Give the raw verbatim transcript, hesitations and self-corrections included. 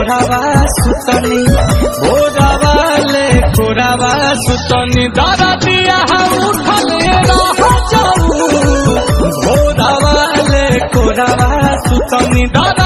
कोरावा सुतनी भोरावा ले कोरावा सुतनी दादा दिया उठले रह जाऊ भोरावा ले कोरावा सुतनी दादा